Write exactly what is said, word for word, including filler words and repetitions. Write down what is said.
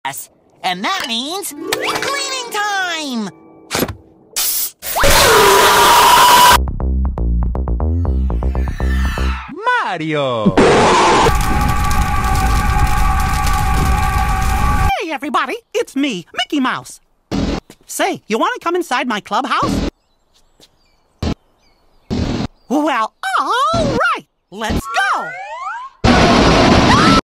grass. And that means cleaning time! Mario! Hey, everybody, it's me, Mickey Mouse. Say, you want to come inside my clubhouse? Well, all right, let's go!